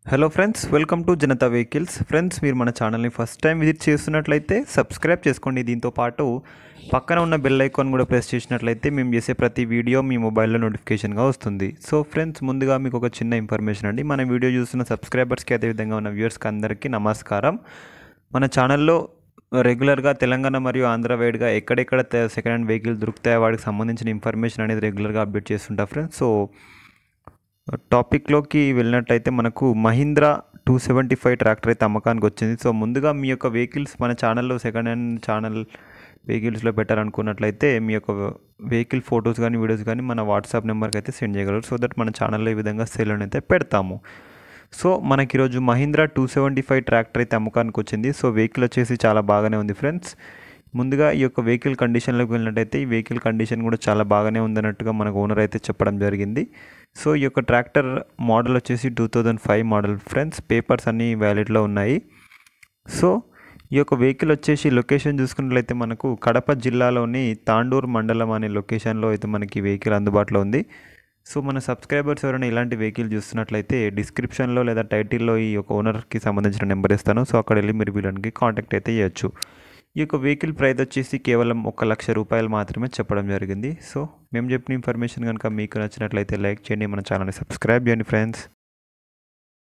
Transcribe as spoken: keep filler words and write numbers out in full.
Hello friends, welcome to Janata vehicles. Friends, మీరు మన ఛానల్ని ఫస్ట్ టైం విజిట్ చేస్తున్నట్లయితే సబ్స్క్రైబ్ చేసుకోండి. దీంతో పాటు పక్కన ఉన్న బెల్ ఐకాన్ కూడా ప్రెస్ చేసినట్లయితే మేము చేసే ప్రతి వీడియో మీ మొబైల్లో నోటిఫికేషన్గా వస్తుంది. సో ఫ్రెండ్స్, ముందుగా మీకు ఒక చిన్న ఇన్ఫర్మేషన్ అండి. మన వీడియో చూస్తున్న సబ్స్క్రైబర్స్కి, అదేవిధంగా ఉన్న వ్యూవర్స్కి అందరికీ నమస్కారం. మన ఛానల్లో రెగ్యులర్గా తెలంగాణ మరియు ఆంధ్ర వైడ్గా ఎక్కడెక్కడ సెకండ్ హ్యాండ్ వెహికల్ దొరుకుతాయో వాటికి సంబంధించిన ఇన్ఫర్మేషన్ అనేది రెగ్యులర్గా అప్డేట్ చేస్తుంటా ఫ్రెండ్స్. సో టాపిక్లోకి వెళ్ళినట్టయితే మనకు Mahindra two seventy five tractor అయితే అమ్మకానికి వచ్చింది. సో ముందుగా మీ యొక్క వెహికల్స్ మన ఛానల్లో సెకండ్ హ్యాండ్ ఛానల్ వెహికల్స్లో పెట్టాలనుకున్నట్లయితే మీ యొక్క వెహికల్ ఫొటోస్ కానీ వీడియోస్ కానీ మన వాట్సాప్ నెంబర్కి అయితే సెండ్ చేయగలరు. సో దట్ మన ఛానల్లో ఈ విధంగా సేల్ అయితే పెడతాము. సో మనకి ఈరోజు Mahindra two seventy five tractor అయితే అమ్మకానికి వచ్చింది. సో వెహికల్ వచ్చేసి చాలా బాగానే ఉంది ఫ్రెండ్స్. ముందుగా ఈ యొక్క వెహికల్ కండిషన్లోకి వెళ్ళినట్టయితే ఈ వెహికల్ కండిషన్ కూడా చాలా బాగానే ఉందన్నట్టుగా మనకు ఓనర్ అయితే చెప్పడం జరిగింది. సో ఈ యొక్క ట్రాక్టర్ మోడల్ వచ్చేసి two thousand five model friends. Papers అన్నీ వ్యాలిడ్లో ఉన్నాయి. సో ఈ యొక్క వెహికల్ వచ్చేసి లొకేషన్ చూసుకున్నట్లయితే మనకు కడప జిల్లాలోని తాండూరు మండలం అనే లొకేషన్లో అయితే మనకి వెహికల్ అందుబాటులో ఉంది. సో మన సబ్స్క్రైబర్స్ ఎవరైనా ఇలాంటి వెహికల్ చూస్తున్నట్లయితే డిస్క్రిప్షన్లో లేదా టైటిల్లో ఈ యొక్క ఓనర్కి సంబంధించిన నెంబర్ ఇస్తాను. సో అక్కడ వెళ్ళి మీరు వీళ్ళకి కాంటాక్ట్ అయితే చేయొచ్చు. ఈ యొక్క వెహికల్ ప్రైస్ వచ్చేసి కేవలం ఒక లక్ష రూపాయలు మాత్రమే చెప్పడం జరిగింది. సో మేము చెప్పిన ఇన్ఫర్మేషన్ కనుక మీకు నచ్చినట్లయితే లైక్ చేయండి, మన ఛానల్ని సబ్స్క్రైబ్ చేయండి ఫ్రెండ్స్.